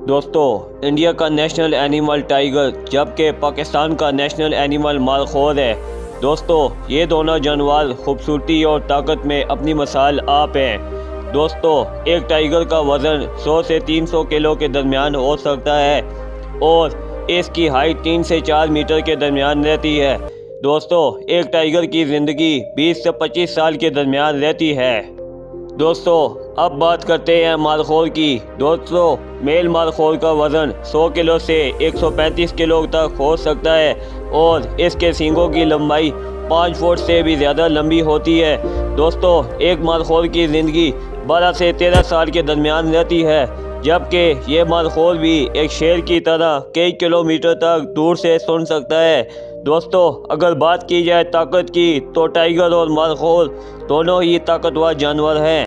दोस्तों, इंडिया का national animal tiger जबकि पाकिस्तान का नेशनल एनिमल मालखोर है। दोस्तों, ये दोनों जानवर खूबसूरती और ताकत में अपनी मिसाल आप हैं। दोस्तों, एक टाइगर का वज़न 100 से 300 किलो के दरमियान हो सकता है और इसकी हाइट 3 से 4 मीटर के दरमियान रहती है। दोस्तों, एक टाइगर की ज़िंदगी 20 से 25 साल के दरमियान रहती है। दोस्तों, अब बात करते हैं मालखोर की। दोस्तों, मेल मालखोर का वज़न 100 किलो से 135 किलो तक हो सकता है और इसके सींगों की लंबाई 5 फुट से भी ज़्यादा लंबी होती है। दोस्तों, एक मालखोर की ज़िंदगी 12 से 13 साल के दरमियान रहती है, जबकि ये मालखोर भी एक शेर की तरह कई किलोमीटर तक दूर से सुन सकता है। दोस्तों, अगर बात की जाए ताकत की तो टाइगर और मालखोर दोनों ही ताकतवर जानवर हैं।